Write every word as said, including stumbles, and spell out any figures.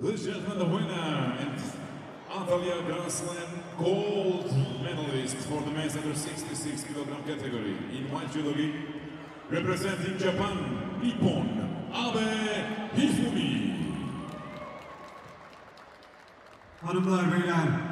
Ladies and gentlemen, the winner and Antalya Grand Slam gold medalist for the men's under sixty-six kilogram category in white judo gi, representing Japan, Nippon, A B E Hifumi. Hanımlar, beyler,